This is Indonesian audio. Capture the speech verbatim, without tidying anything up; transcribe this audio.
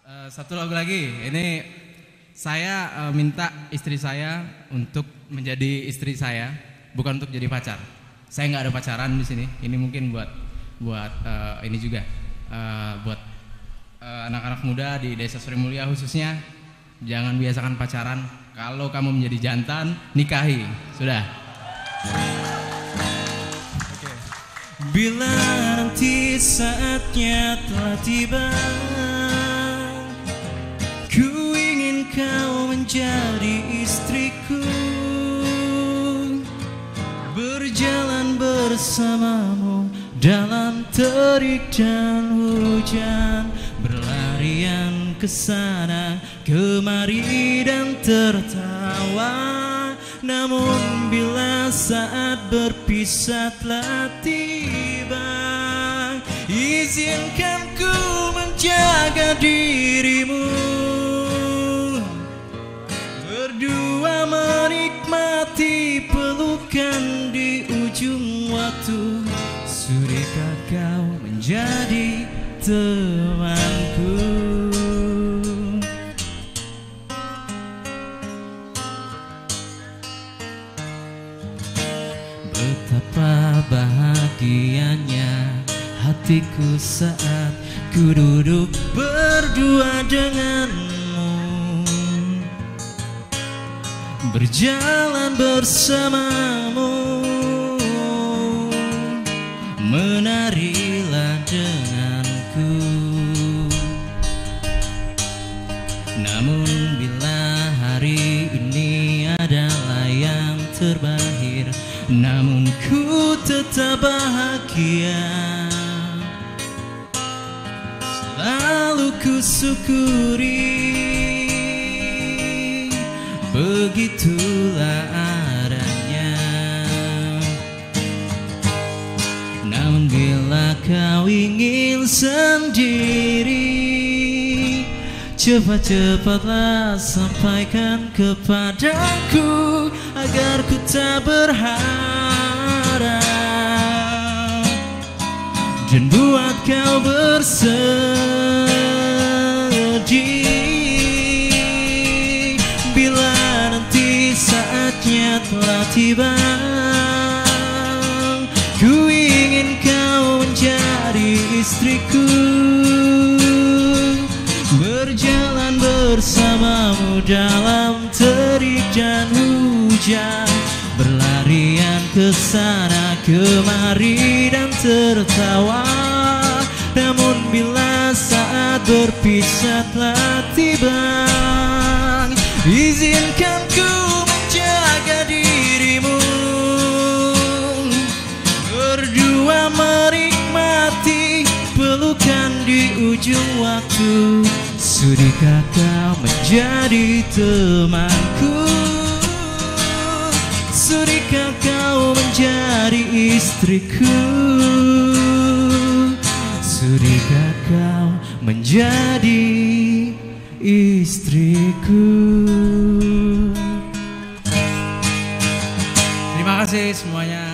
Uh, satu lagu lagi. Ini saya uh, minta istri saya untuk menjadi istri saya, bukan untuk jadi pacar. Saya nggak ada pacaran di sini. Ini mungkin buat buat uh, ini juga uh, buat uh, anak-anak muda di Desa Suri Mulia khususnya. Jangan biasakan pacaran. Kalau kamu menjadi jantan, nikahi. Sudah. Okay. Bila nanti saatnya telah tiba, ku ingin kau menjadi istriku, berjalan bersamamu dalam terik dan hujan, berlarian ke sana kemari dan tertawa. Namun bila saat berpisah telah tiba, izinkan ku menjaga dirimu, berdua menikmati pelukan di ujung waktu. Sudikah kau menjadi temanku? Betapa bahagianya hatiku saat ku duduk berdua denganmu, berjalan bersamamu, menarilah denganku. Namun bila hari ini adalah yang terakhir, namun ku tetap bahagia. Selalu ku syukuri, begitulah adanya. Namun bila kau ingin sendiri, cepat-cepatlah sampaikan kepadaku agar ku tak berharap dan buat kau bersedih. Bila nanti saatnya telah tiba, ku ingin kau menjadi istriku, berjalan bersamamu dalam terik dan hujan, berlarian ke sana kemari dan tertawa. Namun bila saat berpisah telah tiba, izinkan ku menjaga dirimu, berdua menikmati pelukan di ujung waktu. Sudikah kau menjadi temanku? Sudikah kau menjadi istriku? Sudikah kau menjadi istriku? Terima kasih semuanya.